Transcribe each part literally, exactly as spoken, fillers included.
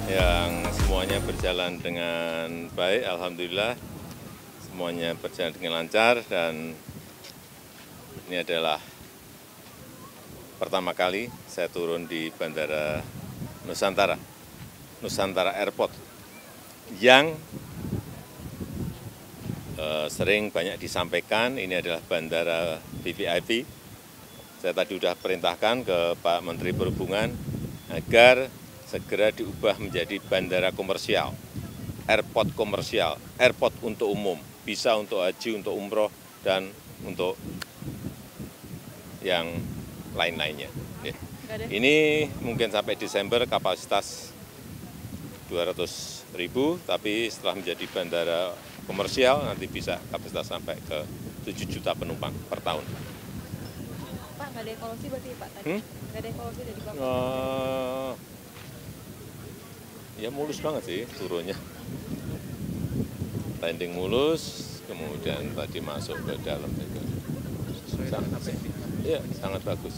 yang semuanya berjalan dengan baik, alhamdulillah. Semuanya berjalan dengan lancar dan ini adalah pertama kali saya turun di Bandara Nusantara, Nusantara Airport, yang eh, sering banyak disampaikan ini adalah bandara V V I P. Saya tadi sudah perintahkan ke Pak Menteri Perhubungan agar segera diubah menjadi bandara komersial, airport komersial, airport untuk umum, bisa untuk haji, untuk umroh, dan untuk yang lain-lainnya. Ini mungkin sampai Desember kapasitas dua ratus ribu, tapi setelah menjadi bandara komersial nanti bisa kapasitas sampai ke tujuh juta penumpang per tahun. Pak, nggak ada evaluasi berarti Pak tadi? Hmm? Nggak ada evaluasi dari Bapak? Uh, ya mulus banget sih turunnya. Landing mulus, kemudian tadi masuk ke dalam juga. Sangat, ya, sangat bagus.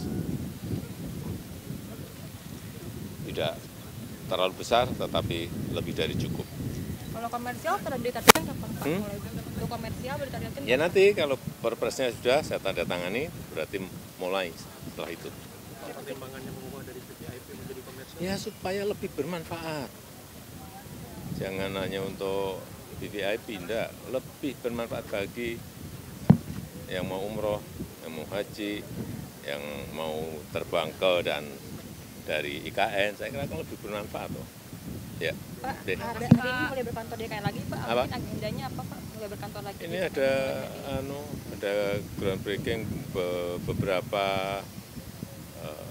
Tidak terlalu besar, tetapi lebih dari cukup. Kalau komersial ditargetkan kapan Pak? Hmm? Untuk komersial ditargetkan Ya nanti kalau perpresnya sudah saya tanda tangani, berarti mulai setelah itu. Pertimbangannya mengubah dari V V I P menjadi komersial? Ya supaya lebih bermanfaat. Jangan hanya untuk V V I P, enggak. Lebih bermanfaat bagi yang mau umroh, yang mau haji, yang mau terbang ke dan dari I K N, saya kira akan lebih bermanfaat. Loh. Ya. Pak, Deh. hari ini mulai berkantor di K N lagi Pak? Apa? Mungkin agendanya apa Pak? Mulai berkantor lagi? Ini ada anu, ada groundbreaking be- beberapa uh,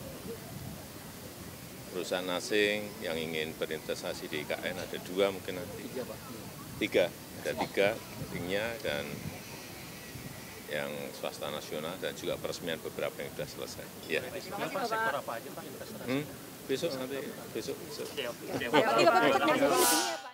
perusahaan asing yang ingin berinvestasi di I K N, ada dua mungkin nanti. Tiga, Pak. Tiga, ada tiga tingnya dan yang swasta nasional dan juga peresmian beberapa yang sudah selesai. Ya. Apa sektor apa aja Pak investasi? Hmm? Besok nanti, besok, besok. Oke, oke. Berarti Bapak tetap dari sini di sini ya Pak?